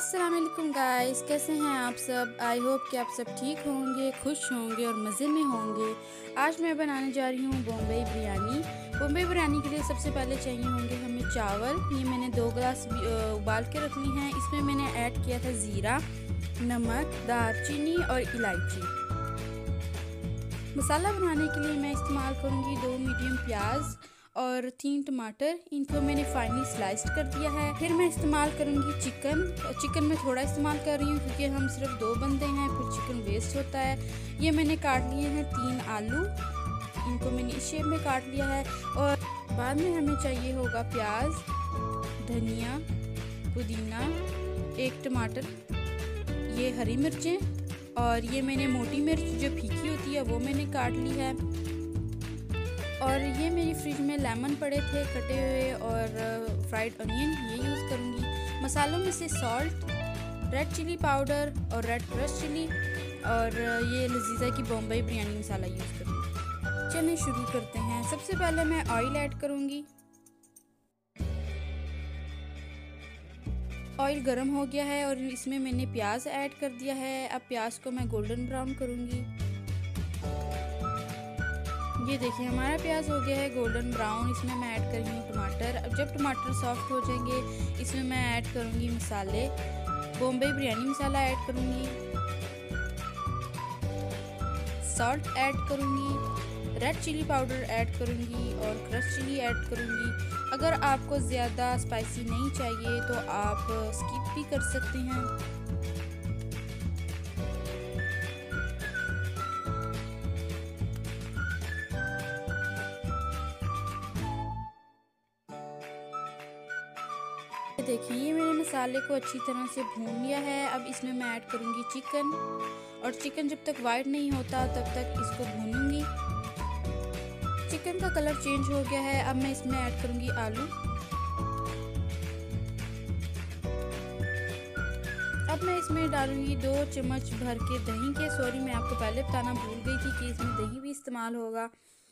अस्सलाम वालेकुम गाइस, कैसे हैं आप सब। आई होप कि आप सब ठीक होंगे, खुश होंगे और मज़े में होंगे। आज मैं बनाने जा रही हूँ बॉम्बई बिरयानी। बॉम्बई बिरयानी के लिए सबसे पहले चाहिए होंगे हमें चावल। ये मैंने 2 गिलास उबाल के रख ली हैं। इसमें मैंने ऐड किया था ज़ीरा, नमक, दालचीनी और इलायची। मसाला बनाने के लिए मैं इस्तेमाल करूँगी 2 मीडियम प्याज और 3 टमाटर। इनको मैंने फाइनली स्लाइस्ड कर दिया है। फिर मैं इस्तेमाल करूँगी चिकन मैं थोड़ा इस्तेमाल कर रही हूँ क्योंकि हम सिर्फ 2 बंदे हैं, फिर चिकन वेस्ट होता है। ये मैंने काट लिए हैं 3 आलू, इनको मैंने इस शेप में काट लिया है। और बाद में हमें चाहिए होगा प्याज, धनिया, पुदीना, 1 टमाटर, ये हरी मिर्चें और ये मैंने मोटी मिर्च जो फीकी होती है वो मैंने काट ली है। और ये मेरी फ्रिज में लेमन पड़े थे कटे हुए और फ्राइड अनियन, ये यूज़ करूँगी। मसालों में से सॉल्ट, रेड चिली पाउडर और रेड क्रश चिली और ये लजीज़ा की बॉम्बई बिरयानी मसाला यूज़ करूँगी। चलिए शुरू करते हैं। सबसे पहले मैं ऑयल ऐड करूँगी। ऑयल गर्म हो गया है और इसमें मैंने प्याज ऐड कर दिया है। अब प्याज को मैं गोल्डन ब्राउन करूँगी। ये देखिए हमारा प्याज हो गया है गोल्डन ब्राउन। इसमें मैं ऐड कर रही हूँ टमाटर। अब जब टमाटर सॉफ्ट हो जाएंगे इसमें मैं ऐड करूँगी मसाले। बॉम्बई बिरयानी मसाला ऐड करूँगी, सॉल्ट ऐड करूँगी, रेड चिली पाउडर ऐड करूँगी और क्रश चिली ऐड करूँगी। अगर आपको ज़्यादा स्पाइसी नहीं चाहिए तो आप स्किप भी कर सकते हैं। देखिए ये मैंने मसाले को अच्छी तरह से भून लिया है। अब इसमें मैं ऐड करूँगी चिकन और चिकन जब तक वाइट नहीं होता तब तक इसको भूनूंगी। चिकन का कलर चेंज हो गया है। अब मैं इसमें ऐड करूँगी आलू। अब मैं इसमें डालूंगी 2 चम्मच भर के दही के। सॉरी, मैं आपको पहले बताना भूल गई थी कि इसमें दही भी इस्तेमाल होगा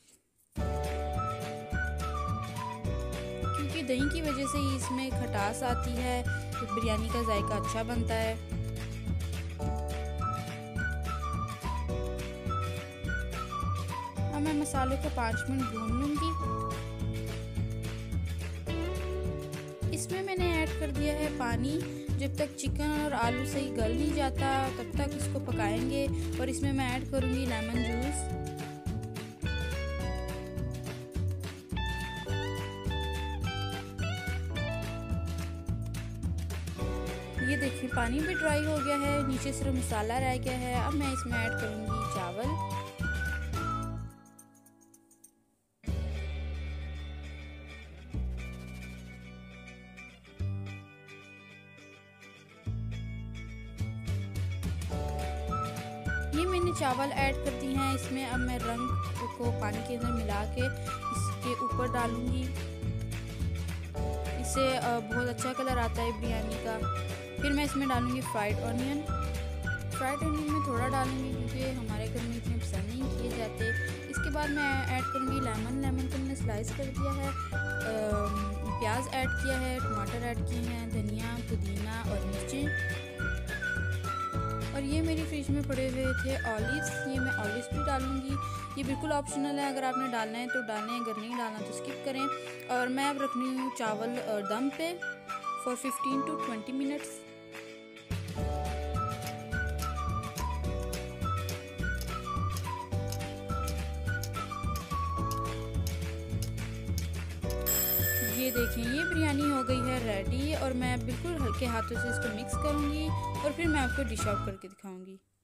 क्योंकि दही की वजह से ही इसमें खटास आती है, तो बिरयानी का जायका अच्छा बनता है। अब मैं मसाले को 5 मिनट भून लूँगी। इसमें मैंने ऐड कर दिया है पानी। जब तक चिकन और आलू सही गल नहीं जाता तब तक इसको पकाएंगे। और इसमें मैं ऐड करूँगी लेमन जूस। ये देखिए पानी भी ड्राई हो गया है, नीचे सिर्फ मसाला रह गया है। अब मैं इसमें ऐड करूँगी चावल। ये मैंने चावल ऐड कर दी हैं इसमें। अब मैं रंग को पानी के अंदर मिला के इसके ऊपर डालूँगी। इससे बहुत अच्छा कलर आता है बिरयानी का। फिर मैं इसमें डालूँगी फ्राइड ऑनियन। फ्राइड ऑनियन मैं थोड़ा डालूँगी क्योंकि हमारे घर में इतने पसंद नहीं किए जाते। इसके बाद मैं ऐड करूँगी लेमन को मैंने स्लाइस कर दिया है। प्याज ऐड किया है, टमाटर ऐड किए हैं, धनिया, पुदीना और मिर्चें। और ये मेरी फ्रिज में पड़े हुए थे ऑलिव्स, ये मैं ऑलिव्स भी डालूँगी। ये बिल्कुल ऑप्शनल है, अगर आपने डालना है तो डालें, अगर नहीं डालना तो स्किप करें। और मैं अब रखनी हूँ चावल दम पे फॉर 15 to 20 मिनट्स। ये देखें ये बिरयानी हो गई है रेडी और मैं बिल्कुल हल्के हाथों से इसको मिक्स करूँगी और फिर मैं आपको डिश आउट करके दिखाऊँगी।